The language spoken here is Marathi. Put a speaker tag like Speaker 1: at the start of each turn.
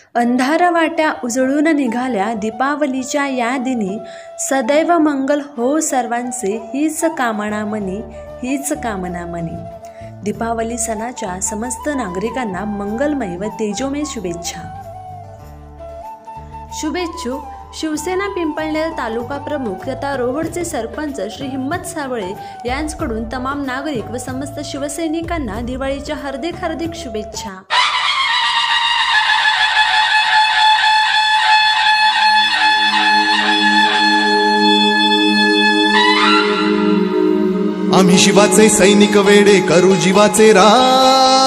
Speaker 1: अंधार वाट्या उजळून निघाल्या दीपावलीच्या या दिनी, सदैव मंगल हो सर्वांचे हीच कामना मनी, हीच कामना मनी. दीपावली सणाच्या समस्त नागरिकांना मंगलमय व तेजोमय शुभेच्छा. शुभेच्छुक शिवसेना पिंपळनेर तालुका प्रमुख तथा रोहडचे सरपंच श्री हिम्मत साबळे यांच्याकडून तमाम नागरिक व समस्त शिवसैनिकांना दिवाळीच्या हार्दिक शुभेच्छा.
Speaker 2: आम्ही शिवाचे सैनिक वेडे करू जीवाचे रान.